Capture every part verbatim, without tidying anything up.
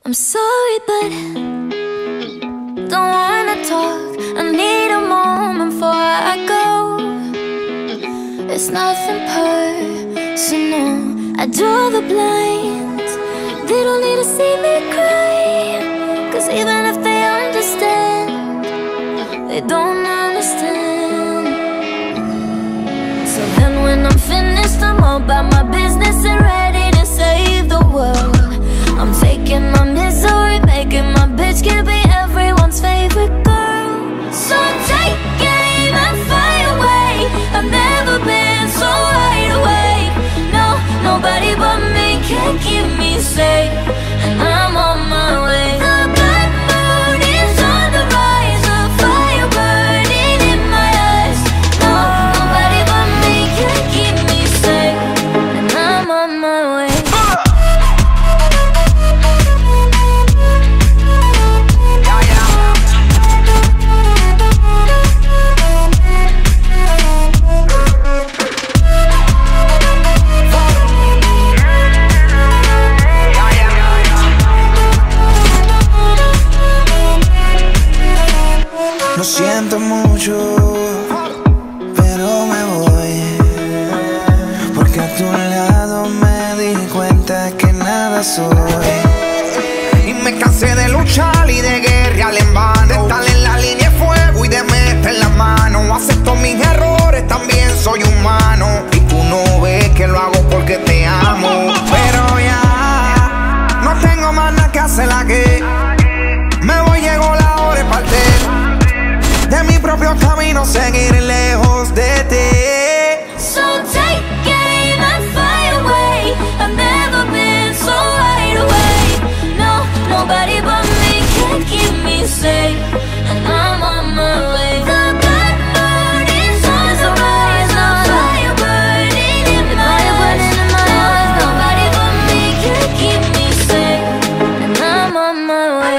I'm sorry, but don't wanna talk. I need a moment before I go. It's nothing personal. I draw the blinds. They don't need to see me cry, 'cause even if they understand, they don't understand. So then when I'm finished, I'm all about my business and ready to save the world. I'm taking my misery, making my bitch can be everyone's favorite girl. So take aim and fly away. I've never been so wide awake. No, nobody but me can keep me safe, and I'm on my way. The bad mood is on the rise, a fire burning in my eyes. No, nobody but me can keep me safe, and I'm on my way. Lo siento mucho, pero me voy, porque a tu lado me di cuenta que nada soy. Y me cansé de luchar y de guerrear en vano, de estar en la línea de fuego y de meter la mano. Acepto mis errores, también soy humano, y tú no ves que lo hago porque te amo. Pero ya no tengo más nada que hacer aquí. Me voy, llegó la hora de partir de mi propio camino, seguir lejos de ti. So take aim and fly away. I've never been so wide awake. No, nobody but me can keep me safe, and I'm on my way. The bad mood is on the rise, a fire burning in my eyes. No, nobody but me can keep me safe, and I'm on my way.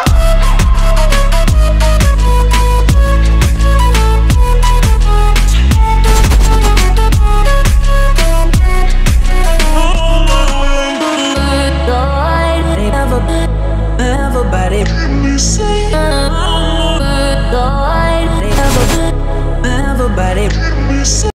Everybody, everybody.